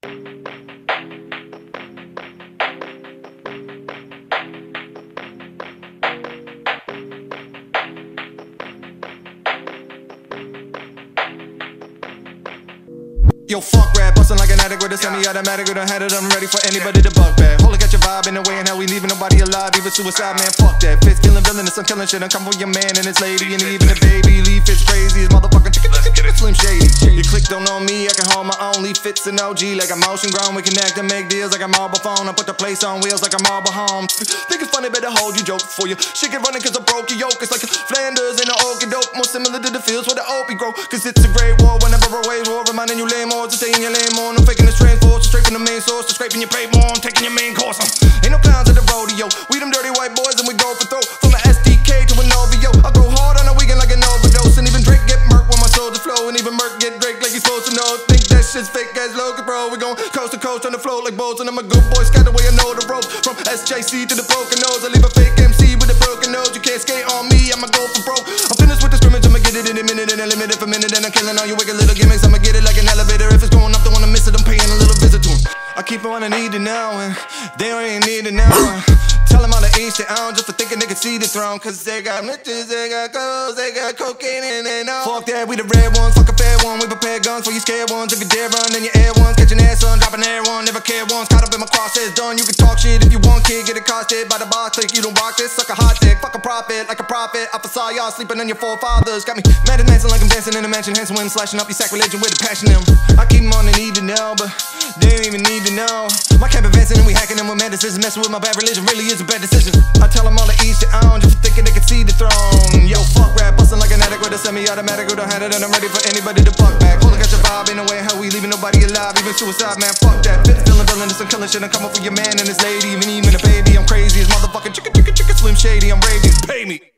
Yo, fuck rap, bustin' like an addict with a semi-automatic. We done had it, I'm ready for anybody to buck back. Holy, got your vibe in the way and how we leaving nobody alive. Even suicide, man, fuck that. Fitz feeling villainous, I'm killing shit. I'm coming for your man and his lady, and even the baby. Leave Fitz crazy, his motherfucking chicken, Slim Shady. Your click don't know me, I can hold my own. Leave Fitz an OG like a motion grown. We connect and make deals like a marble phone. I put the place on wheels like a marble home. Think it's funny, better hold your joke for you. Shit get running cause I broke your yoke. It's like Flanders and an okie doke. More similar to the fields where the opie grow. Cause it's a great war whenever a wave war. Reminding you lame more to stay in your lane more. No faking the train force, straight from the main source to scraping your pay more. I'm taking your main course. Ain't no clowns at the rodeo. We them dirty white boys and we go for throw. From an SDK to an OVO. I go hard on a weekend like an overdose. And even Drake get murked when my soldiers flow. And even Merc get Drake like he's supposed to know. Think that shit's fake as Logan, bro. We gon' coast to coast on the float like boats. And I'm a good boy, scat the way I know the ropes. From SJC to the broken nose. I leave a fake MC with a broken nose. You can't skate on me, I'ma go for broke. I'm finished with the scrimmage, I'ma get it in a minute. And a limit if a minute. And I'm killing all you wicked little gimmicks. I'ma get it like an elevator. If it's going up, don't wanna miss it. I'm paying a little visit to him. I keep on I need it now, and they don't even need it now. Tell them all the each their own just for thinking they can see the throne. Cause they got riches, they got clothes, they got cocaine and they know. Fuck that, we the red ones, fuck a fair one. We prepare guns for you scared ones. If you dare run, then you air ones. Catch an ass on, drop an air one. Never care once, caught up in my crosshairs done. You can talk shit if you want, kid, get it costed by the box. Think you don't rock this, suck a hot dick. Fuck a profit, like a prophet. I saw y'all sleeping on your forefathers. Got me mad and dancing like I'm dancing in a mansion. Hands when slashing up your sacrilegion with a passion in them. I keep them on the need to know, but they don't even need to know. My camp advancing and we hacking them with mad decisions. Messing with my bad religion really is a bad decision. I tell them all to each their own just for thinking they can see the throne. Yo, fuck rap, bustin' like an addict with a semi-automatic. We done had it and I'm ready for anybody to buck back. Holy, got your vibe in the way how we leaving nobody alive. Even suicide, man, fuck that. Fitz feeling villainous, I'm killing shit. I'm coming for your man and his lady. Even a baby, I'm crazy as motherfucking chicken, Slim Shady. I'm rabies, pay me.